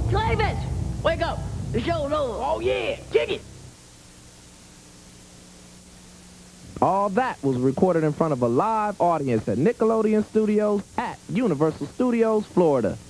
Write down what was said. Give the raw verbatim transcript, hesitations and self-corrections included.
Clavis! Wake up! The show's over. Oh, yeah. Kick it. All that was recorded in front of a live audience at Nickelodeon Studios at Universal Studios, Florida.